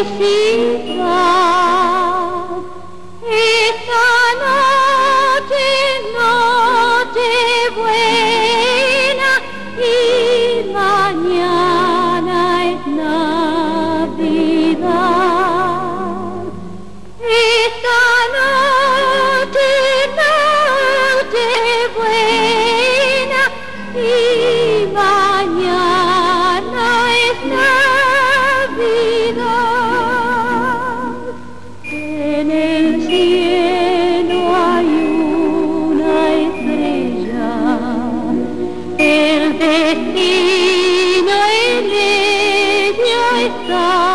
felicidad. Esta noche, noche buena, y mañana es Navidad. Esta noche, noche buena, y mañana es Navidad. En el cielo hay una estrella, el destino en ella está.